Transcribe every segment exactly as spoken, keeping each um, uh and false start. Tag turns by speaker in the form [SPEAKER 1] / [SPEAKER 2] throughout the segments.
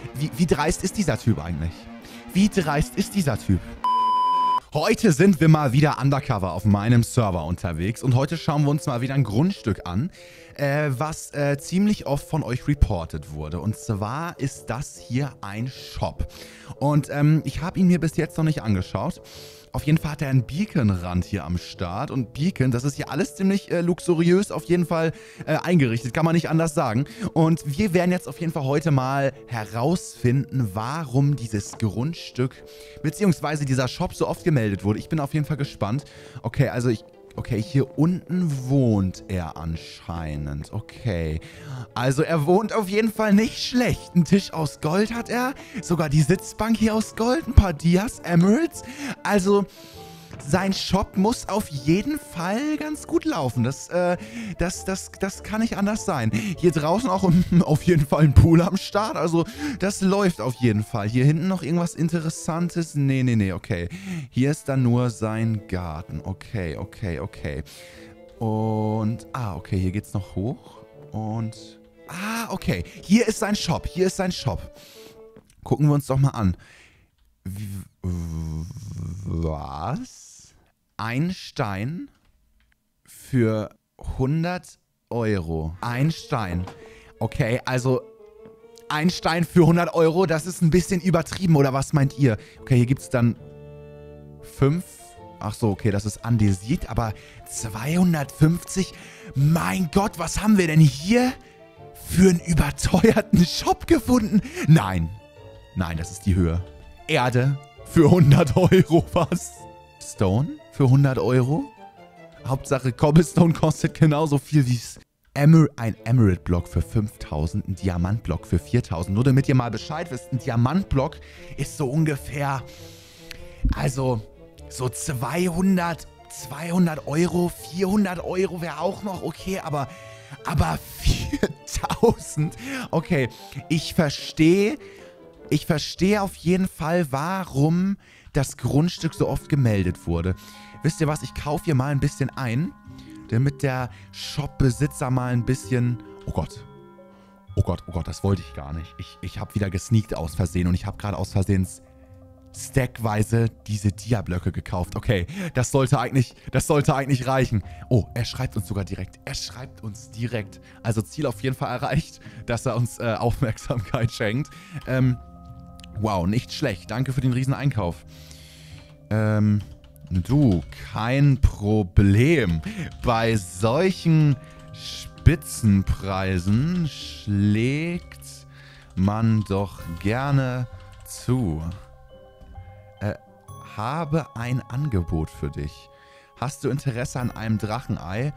[SPEAKER 1] Wie, wie dreist ist dieser Typ eigentlich? Wie dreist ist dieser Typ? Heute sind wir mal wieder undercover auf meinem Server unterwegs und heute schauen wir uns mal wieder ein Grundstück an, äh, was äh, ziemlich oft von euch reported wurde. Und zwar ist das hier ein Shop. Und ähm, ich habe ihn mir bis jetzt noch nicht angeschaut. Auf jeden Fall hat er einen Beacon-Rand hier am Start. Und Beacon, das ist hier alles ziemlich äh, luxuriös auf jeden Fall äh, eingerichtet. Kann man nicht anders sagen. Und wir werden jetzt auf jeden Fall heute mal herausfinden, warum dieses Grundstück beziehungsweise dieser Shop so oft gemeldet wurde. Ich bin auf jeden Fall gespannt. Okay, also ich... Okay, hier unten wohnt er anscheinend. Okay. Also er wohnt auf jeden Fall nicht schlecht. Ein Tisch aus Gold hat er. Sogar die Sitzbank hier aus Gold. Ein paar Dias, Emeralds. Also sein Shop muss auf jeden Fall ganz gut laufen. Das, äh, das, das, das kann nicht anders sein. Hier draußen auch auf jeden Fall ein Pool am Start. Also das läuft auf jeden Fall. Hier hinten noch irgendwas Interessantes? Nee, nee, nee, okay. Hier ist dann nur sein Garten. Okay, okay, okay. Und, ah, okay, hier geht's noch hoch. Und, ah, okay. Hier ist sein Shop. Hier ist sein Shop. Gucken wir uns doch mal an. Was? Ein Stein für hundert Euro. Ein Stein. Okay, also ein Stein für hundert Euro, das ist ein bisschen übertrieben, oder was meint ihr? Okay, hier gibt es dann fünf. Ach so, okay, das ist Andesit, aber zweihundertfünfzig? Mein Gott, was haben wir denn hier für einen überteuerten Shop gefunden? Nein, nein, das ist die Höhe. Erde für hundert Euro, was? Stone für hundert Euro? Hauptsache Cobblestone kostet genauso viel wie Emer ein Emerald-Block für fünftausend, ein Diamant-Block für viertausend. Nur damit ihr mal Bescheid wisst, ein Diamant-Block ist so ungefähr, also so zweihundert, zweihundert Euro, vierhundert Euro wäre auch noch okay, aber, aber viertausend? Okay, ich verstehe, ich verstehe auf jeden Fall, warum das Grundstück so oft gemeldet wurde. Wisst ihr was, ich kaufe hier mal ein bisschen ein, damit der Shop-Besitzer mal ein bisschen... Oh Gott. Oh Gott, oh Gott, das wollte ich gar nicht. Ich, ich habe wieder gesneakt aus Versehen und ich habe gerade aus Versehen stackweise diese Dia-Blöcke gekauft. Okay, das sollte eigentlich, das sollte eigentlich reichen. Oh, er schreibt uns sogar direkt. Er schreibt uns direkt. Also Ziel auf jeden Fall erreicht, dass er uns äh, Aufmerksamkeit schenkt. Ähm... Wow, nicht schlecht. Danke für den riesen Einkauf. Ähm, du, kein Problem. Bei solchen Spitzenpreisen schlägt man doch gerne zu. Äh, habe ein Angebot für dich. Hast du Interesse an einem Drachenei?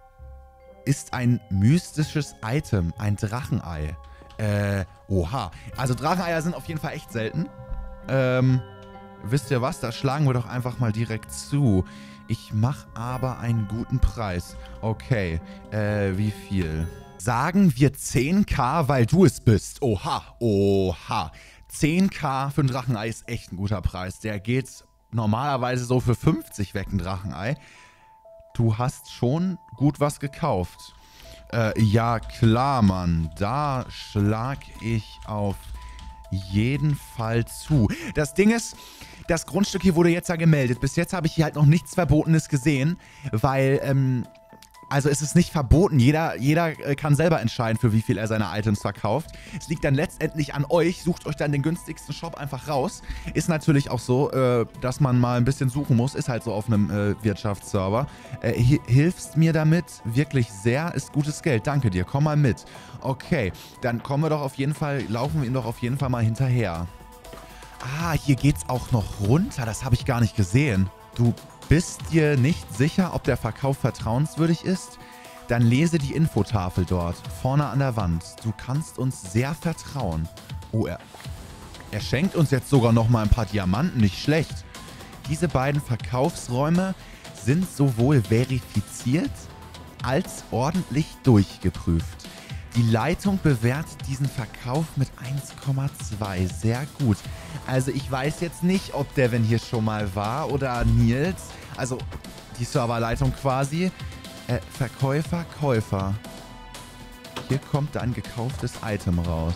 [SPEAKER 1] Ist ein mystisches Item, ein Drachenei. Äh, oha. Also Dracheneier sind auf jeden Fall echt selten. Ähm, wisst ihr was? Da schlagen wir doch einfach mal direkt zu. Ich mache aber einen guten Preis. Okay, äh, wie viel? Sagen wir zehntausend, weil du es bist. Oha, oha. zehntausend für ein Drachenei ist echt ein guter Preis. Der geht normalerweise so für fünfzig weg, ein Drachenei. Du hast schon gut was gekauft. Äh, ja, klar, Mann. Da schlag ich auf jeden Fall zu. Das Ding ist, das Grundstück hier wurde jetzt ja gemeldet. Bis jetzt habe ich hier halt noch nichts Verbotenes gesehen, weil, ähm, also es ist nicht verboten. Jeder, jeder kann selber entscheiden, für wie viel er seine Items verkauft. Es liegt dann letztendlich an euch. Sucht euch dann den günstigsten Shop einfach raus. Ist natürlich auch so, äh, dass man mal ein bisschen suchen muss. Ist halt so auf einem äh, Wirtschaftsserver. Äh, hilfst mir damit wirklich sehr. Ist gutes Geld. Danke dir. Komm mal mit. Okay, dann kommen wir doch auf jeden Fall, laufen wir ihm doch auf jeden Fall mal hinterher. Ah, hier geht's auch noch runter. Das habe ich gar nicht gesehen. Du bist dir nicht sicher, ob der Verkauf vertrauenswürdig ist? Dann lese die Infotafel dort, vorne an der Wand. Du kannst uns sehr vertrauen. Oh, er, er schenkt uns jetzt sogar noch mal ein paar Diamanten, nicht schlecht. Diese beiden Verkaufsräume sind sowohl verifiziert als ordentlich durchgeprüft. Die Leitung bewertet diesen Verkauf mit eins Komma zwei. Sehr gut. Also ich weiß jetzt nicht, ob der, wenn hier schon mal war, oder Nils, also die Serverleitung quasi. Äh, Verkäufer, Käufer. Hier kommt ein gekauftes Item raus.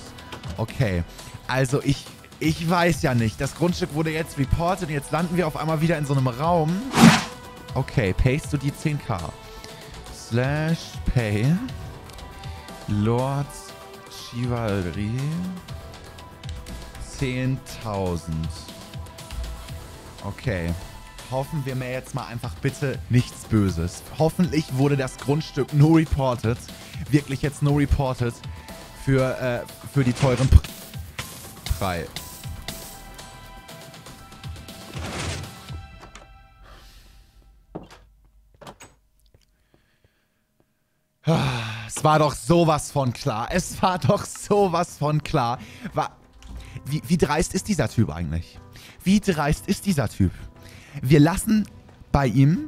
[SPEAKER 1] Okay, also ich, ich weiß ja nicht. Das Grundstück wurde jetzt reported und jetzt landen wir auf einmal wieder in so einem Raum. Okay, payst du die zehntausend. Slash pay. Lord Chivalry. zehntausend. Okay. Hoffen wir mir jetzt mal einfach bitte nichts Böses. Hoffentlich wurde das Grundstück no reported. Wirklich jetzt no reported. Für, äh, für die teuren Preise. Es war doch sowas von klar. Es war doch sowas von klar. War, wie, wie dreist ist dieser Typ eigentlich? Wie dreist ist dieser Typ? Wir lassen bei ihm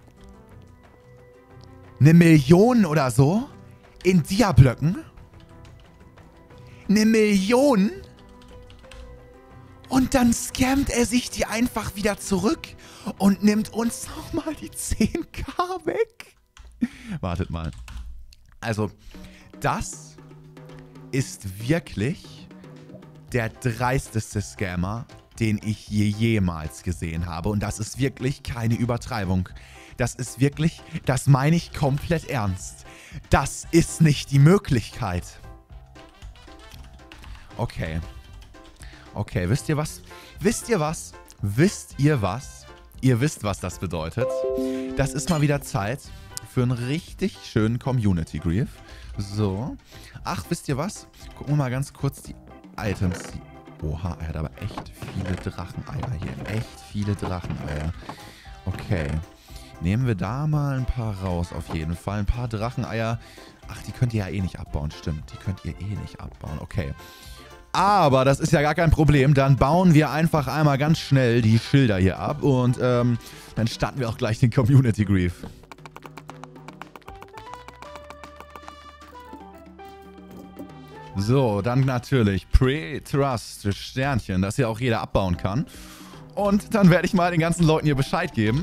[SPEAKER 1] eine Million oder so in Dia-Blöcken. Eine Million? Und dann scammt er sich die einfach wieder zurück und nimmt uns nochmal die zehntausend weg. Wartet mal. Also, das ist wirklich der dreisteste Scammer, den ich je jemals gesehen habe. Und das ist wirklich keine Übertreibung. Das ist wirklich, das meine ich komplett ernst. Das ist nicht die Möglichkeit. Okay. Okay, wisst ihr was? Wisst ihr was? Wisst ihr was? Ihr wisst, was das bedeutet. Das ist mal wieder Zeit für einen richtig schönen Community Grief. So. Ach, wisst ihr was? Gucken wir mal ganz kurz die Items. Oha, er hat aber echt viele Dracheneier hier. Echt viele Dracheneier. Okay. Nehmen wir da mal ein paar raus auf jeden Fall. Ein paar Dracheneier. Ach, die könnt ihr ja eh nicht abbauen. Stimmt, die könnt ihr eh nicht abbauen. Okay. Aber das ist ja gar kein Problem. Dann bauen wir einfach einmal ganz schnell die Schilder hier ab. Und ähm, dann starten wir auch gleich den Community Grief. So, dann natürlich Pre-Trust Sternchen, dass hier auch jeder abbauen kann. Und dann werde ich mal den ganzen Leuten hier Bescheid geben.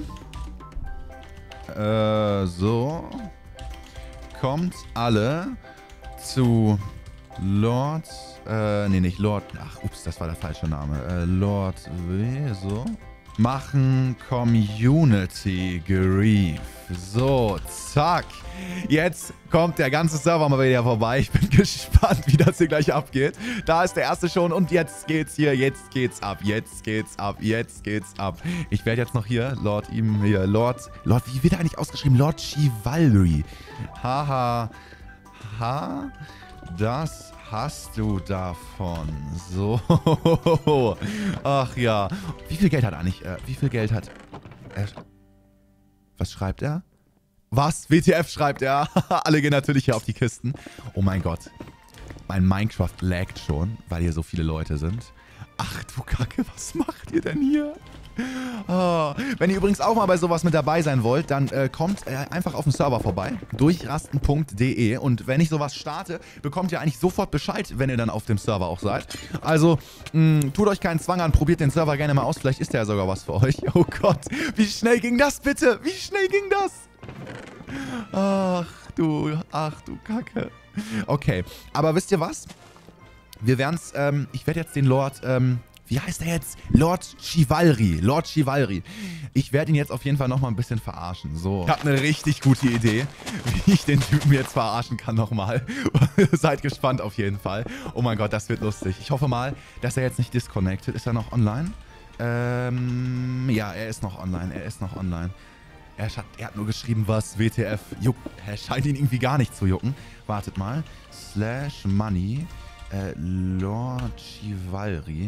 [SPEAKER 1] Äh, so. Kommt alle zu Lord, äh, nee, nicht Lord, ach, ups, das war der falsche Name. Äh, Lord, W, so. Machen Community Grief. So, zack. Jetzt kommt der ganze Server mal wieder vorbei. Ich bin gespannt, wie das hier gleich abgeht. Da ist der erste schon und jetzt geht's hier, jetzt geht's ab, jetzt geht's ab, jetzt geht's ab. Ich werde jetzt noch hier, Lord ihm hier, Lord, Lord, wie wird er eigentlich ausgeschrieben? Lord Chivalry. Haha, ha, das hast du davon. So. Ach ja. Wie viel Geld hat er eigentlich? Äh, wie viel Geld hat er? Was schreibt er? Was? W T F schreibt er. Alle gehen natürlich hier auf die Kisten. Oh mein Gott. Mein Minecraft laggt schon, weil hier so viele Leute sind. Ach du Kacke, was macht ihr denn hier? Oh. Wenn ihr übrigens auch mal bei sowas mit dabei sein wollt, dann äh, kommt äh, einfach auf den Server vorbei, durchrasten punkt de, und wenn ich sowas starte, bekommt ihr eigentlich sofort Bescheid, wenn ihr dann auf dem Server auch seid. Also, mh, tut euch keinen Zwang an, probiert den Server gerne mal aus, vielleicht ist der ja sogar was für euch. Oh Gott, wie schnell ging das bitte? Wie schnell ging das? Ach du, ach du Kacke. Okay, aber wisst ihr was? Wir werden's, ähm, ich werde jetzt den Lord, ähm, wie heißt er jetzt? Lord Chivalry. Lord Chivalry. Ich werde ihn jetzt auf jeden Fall nochmal ein bisschen verarschen. So. Ich habe eine richtig gute Idee, wie ich den Typen jetzt verarschen kann nochmal. Seid gespannt auf jeden Fall. Oh mein Gott, das wird lustig. Ich hoffe mal, dass er jetzt nicht disconnected. Ist er noch online? Ähm, ja, er ist noch online. Er ist noch online. Er hat, er hat nur geschrieben, was W T F juckt. Er scheint ihn irgendwie gar nicht zu jucken. Wartet mal. Slash Money. Äh, Lord Chivalry.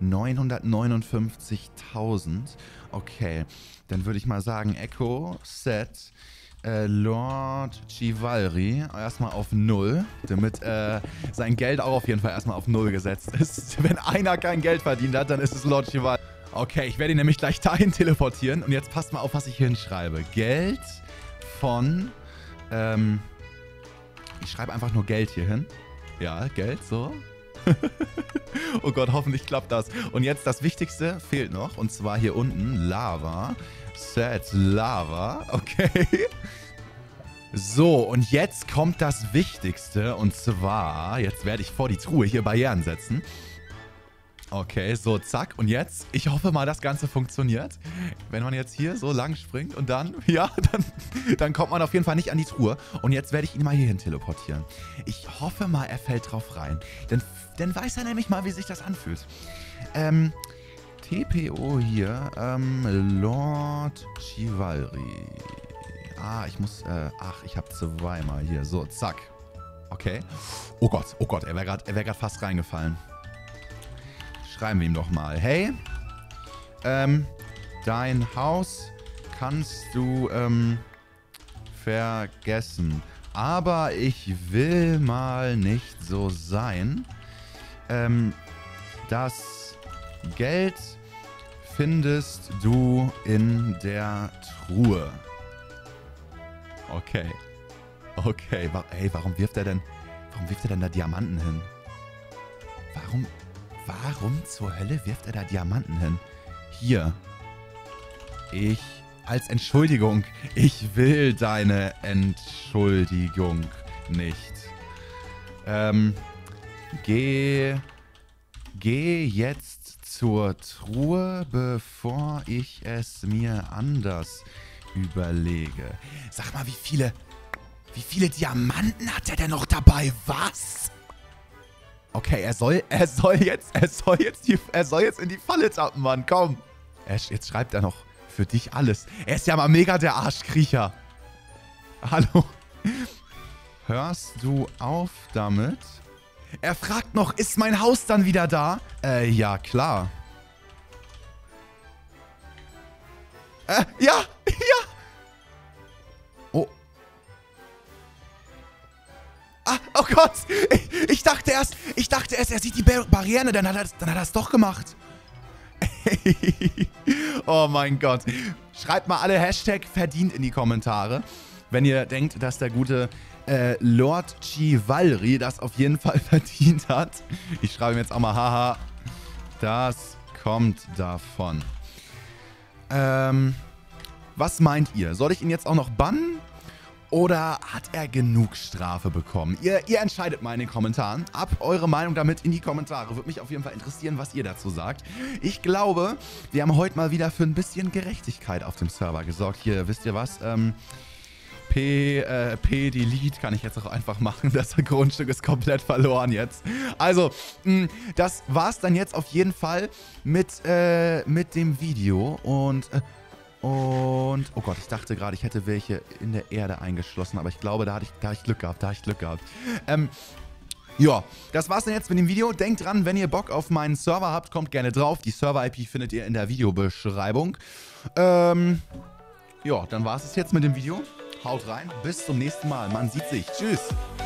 [SPEAKER 1] neunhundertneunundfünfzigtausend. Okay. Dann würde ich mal sagen, Echo Set äh, Lord Chivalry erstmal auf null. Damit äh, sein Geld auch auf jeden Fall erstmal auf null gesetzt ist. Wenn einer kein Geld verdient hat, dann ist es Lord Chivalry. Okay, ich werde ihn nämlich gleich dahin teleportieren. Und jetzt passt mal auf, was ich hier hinschreibe. Geld von... Ähm, ich schreibe einfach nur Geld hier hin. Ja, Geld, so. Oh Gott, hoffentlich klappt das. Und jetzt das Wichtigste fehlt noch. Und zwar hier unten Lava. Set Lava. Okay. So, und jetzt kommt das Wichtigste. Und zwar, jetzt werde ich vor die Truhe hier Barrieren setzen. Okay, so, zack. Und jetzt, ich hoffe mal, das Ganze funktioniert. Wenn man jetzt hier so lang springt und dann, ja, dann, dann kommt man auf jeden Fall nicht an die Truhe. Und jetzt werde ich ihn mal hierhin teleportieren. Ich hoffe mal, er fällt drauf rein. Denn, dann weiß er nämlich mal, wie sich das anfühlt. Ähm, T P O hier, ähm, Lord Chivalry. Ah, ich muss, äh, ach, ich habe zweimal hier. So, zack. Okay. Oh Gott, oh Gott, er wäre gerade, er wäre gerade fast reingefallen. Schreiben wir ihm doch mal. Hey, ähm, dein Haus kannst du, ähm, vergessen. Aber ich will mal nicht so sein. Ähm, das Geld findest du in der Truhe. Okay. Okay. Ey, warum wirft er denn, warum wirft er denn da Diamanten hin? Warum... Warum zur Hölle wirft er da Diamanten hin? Hier. Ich, als Entschuldigung, ich will deine Entschuldigung nicht. Ähm, geh, geh jetzt zur Truhe, bevor ich es mir anders überlege. Sag mal, wie viele, wie viele Diamanten hat er denn noch dabei? Was? Okay, er soll, er soll jetzt, er soll jetzt, die, er soll jetzt in die Falle tappen, Mann, komm. Er, jetzt schreibt er noch, für dich alles. Er ist ja mal mega der Arschkriecher. Hallo. Hörst du auf damit? Er fragt noch, ist mein Haus dann wieder da? Äh, ja, klar. Äh, ja, ja. Oh. Ah, oh Gott, ich, ich dachte erst, ich dachte erst, er sieht die Bar Barriere, dann hat er dann hat er es doch gemacht. Oh mein Gott. Schreibt mal alle Hashtag verdient in die Kommentare, wenn ihr denkt, dass der gute äh, Lord Chivalry das auf jeden Fall verdient hat. Ich schreibe ihm jetzt auch mal, haha, das kommt davon. Ähm, was meint ihr? Soll ich ihn jetzt auch noch bannen? Oder hat er genug Strafe bekommen? Ihr, ihr entscheidet mal in den Kommentaren. Ab eure Meinung damit in die Kommentare. Würde mich auf jeden Fall interessieren, was ihr dazu sagt. Ich glaube, wir haben heute mal wieder für ein bisschen Gerechtigkeit auf dem Server gesorgt. Hier, wisst ihr was? Ähm, P, äh, P-Delete kann ich jetzt auch einfach machen. Das Grundstück ist komplett verloren jetzt. Also, mh, das war's dann jetzt auf jeden Fall mit, äh, mit dem Video. Und... Äh, Und, oh Gott, ich dachte gerade, ich hätte welche in der Erde eingeschlossen, aber ich glaube, da hatte ich, da hatte ich Glück gehabt, da hatte ich Glück gehabt. Ähm, ja, das war's dann jetzt mit dem Video. Denkt dran, wenn ihr Bock auf meinen Server habt, kommt gerne drauf. Die Server-I P findet ihr in der Videobeschreibung. Ähm, ja, dann war's es jetzt mit dem Video. Haut rein, bis zum nächsten Mal. Man sieht sich. Tschüss.